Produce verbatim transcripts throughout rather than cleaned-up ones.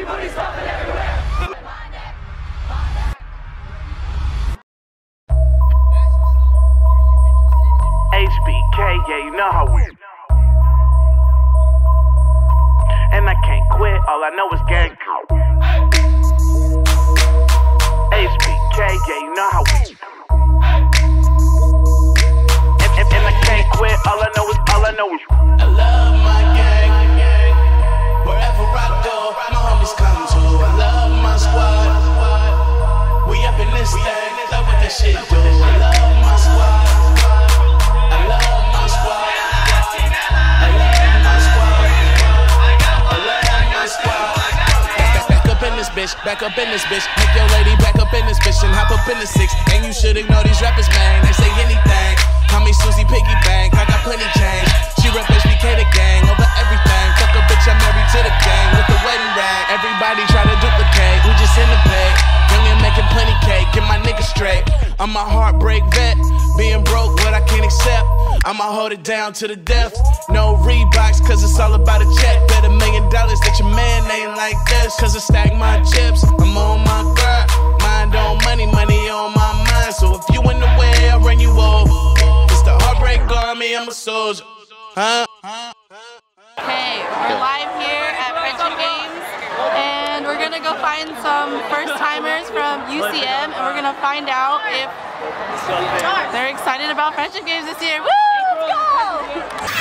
H B K, yeah, you know how we. And I can't quit, all I know is gang. H B K, yeah, you know how we. And, and, and I can't quit, all I know is, all I know is. I love my gang, wherever I go, my homies come to. I love my squad, we up in this thing, love what that shit do. I love my squad, I love my squad, I love my squad, I love my squad. Back up in this bitch, back up in this bitch, make your lady back up in this bitch and hop up in the six. And you should ignore these rappers, man, they say anything. Call me Susie Piggy Bank, I got plenty change. She rep H B K the gang over everything. Fuck a bitch, I'm married to the gang with the wedding rag. Everybody try to duplicate, we just in the bag. Young and making plenty cake, get my niggas straight. I'm a heartbreak vet, being broke what I can't accept. I'ma hold it down to the death. No Reeboks, cause it's all about a check. Bet a million dollars that your man ain't like this. Cause I stack my chips, I'm on my grind. Mind on money, money on my mind. So if you in the way, I'll run you over. It's the heartbreak army, I'm a soldier. Huh? Hey, we're live here at Friendship Games, and we're gonna go find some first-timers from U C M, and we're gonna find out if they're excited about Friendship Games this year. Woo! Let's go!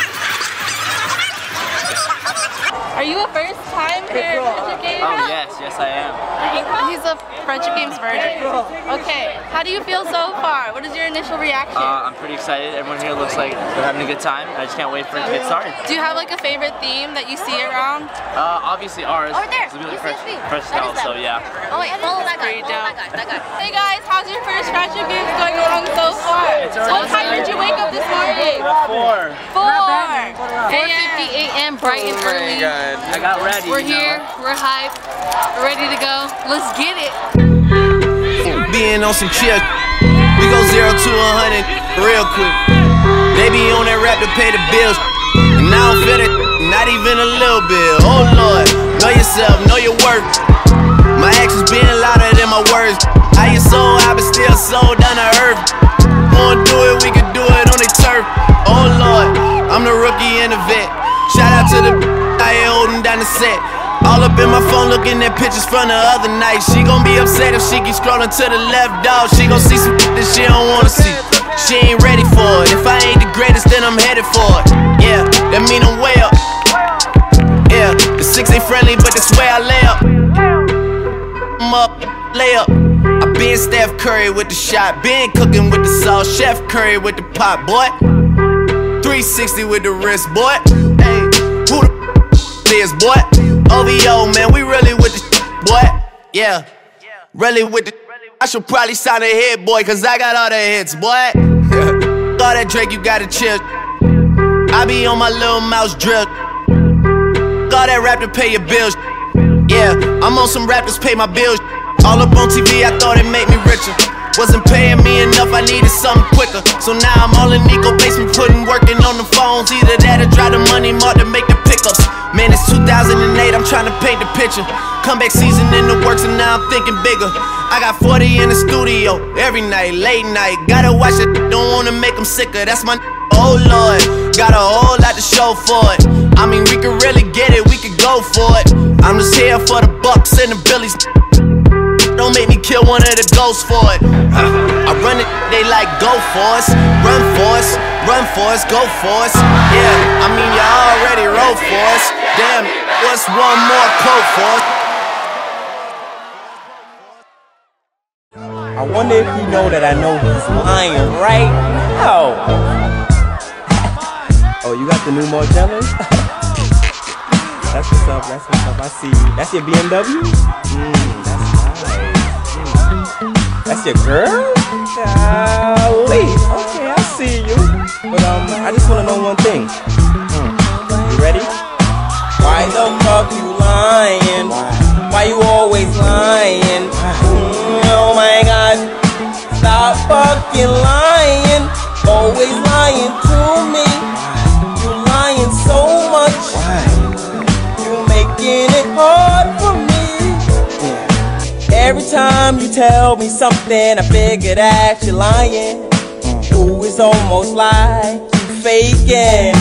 Are you a first-time here at Friendship Games? Oh yes, yes I am. He's a Friendship Games virgin. Okay, how do you feel so far? What is your initial reaction? Uh, I'm pretty excited. Everyone here looks like they're having a good time. I just can't wait for it to get started. Do you have like a favorite theme that you see around? Uh, obviously ours. Over there. It's really You fresh, see me. fresh style, so yeah. Oh wait, follow that guy. Pretty Follow dope. that guy. That guy. Hey guys, how's your first Friendship Games going along so far? It's already What time did you wake up this morning? Four. Four. four fifty a m bright and early. I got ready. We're here, we're hyped, we're ready to go. Let's get it. Being on some chill, we go zero to a hundred real quick. They be on that rap to pay the bills, and I don't feel it, not even a little bit. Oh Lord, know yourself, know your worth. My actions being louder than my words. I get so high, but still so down to earth. Wanna do it, we can do it on the turf. Oh Lord, I'm the rookie and the vet. Shout out to the I ain't holding down the set. All up in my phone looking at pictures from the other night. She gon' be upset if she keep scrolling to the left, dog. She gon' see some that she don't wanna see. She ain't ready for it. If I ain't the greatest, then I'm headed for it. Yeah, that mean I'm way up. Yeah, the six ain't friendly, but that's where I lay up. I'm up, lay up. I been Steph Curry with the shot, been cooking with the sauce, Chef Curry with the pot, boy. three sixty with the wrist, boy. Hey, who the is, boy? O V O, man, we really with the boy. Yeah, really with the. I should probably sign a hit, boy, cause I got all the hits, boy. All that Drake, you gotta chill. I be on my little mouse drip. All that rap to pay your bills. Yeah, I'm on some rappers pay my bills. All up on T V, I thought it made me richer. Wasn't paying me enough, I needed something quicker. So now I'm all in Nico basement, putting working on the phones. Either that or drive the money mark to make the pickups. Man, it's two thousand eight, I'm trying to paint the picture. Comeback season in the works and now I'm thinking bigger. I got forty in the studio, every night, late night. Gotta watch it, don't wanna make them sicker. That's my oh Lord, got a whole lot to show for it. I mean, we could really get it, we could go for it. I'm just here for the bucks and the billies. Don't make me kill one of the ghosts for it. I run it, they like go for us. Run for us, run for us, go for us. Yeah, I mean you already wrote for us. Damn, what's one more quote for us? I wonder if you know that I know he's lying right now. Oh, you got the new Margiela? That's what's up, that's what's up, I see you. That's your B M W? Mmm, that's nice. Mm. That's your girl? Golly. Okay, I see you. But um, I just wanna know one thing. Hmm. You ready? Why the fuck you lying? Why you always lying? Mm, oh my god. Stop fucking lying. Always lying to me. You lying so much. You making it hard for me. time you tell me something, I figure that you're lying. Ooh, it's almost like you faking.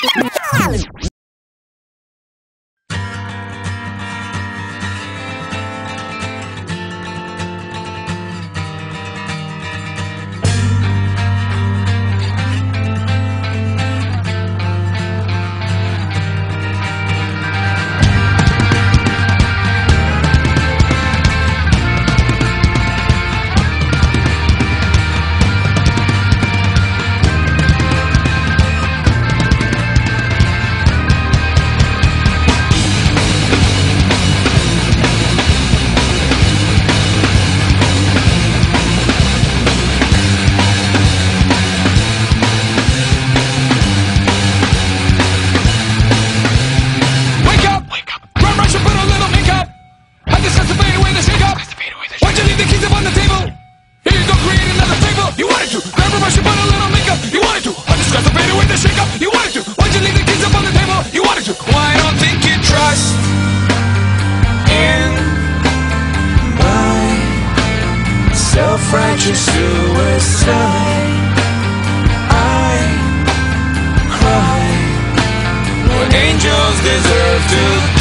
Self-righteous suicide. I cry when angels deserve to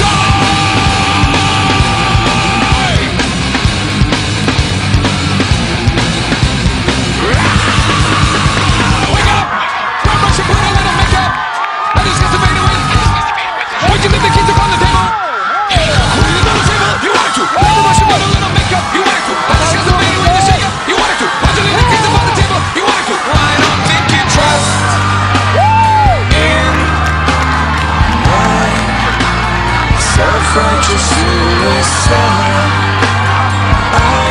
die. Wake up! Grab brush and put a little makeup. I discuss the fade away. Would you leave the keys upon the table? Put it on the table. You wanted to. Grab brush and put a little makeup. You wanted to. I discuss the fade away. You wanted to. Why'd you leave the keys upon the table? You wanted to. I don't think you trust in my self-righteous suicide. I